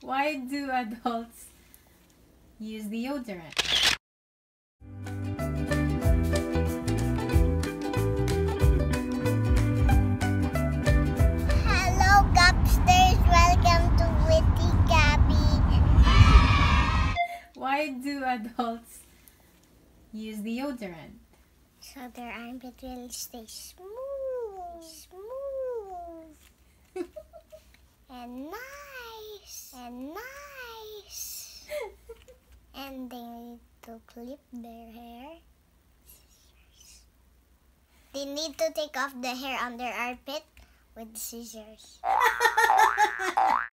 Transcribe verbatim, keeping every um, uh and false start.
Why do adults use deodorant? Hello, Gobsters! Welcome to Witty Gabby. Why do adults use deodorant? So their armpit will stay smooth, smooth, and nice, and nice. And they need to clip their hair. They need to take off the hair on their armpit with scissors.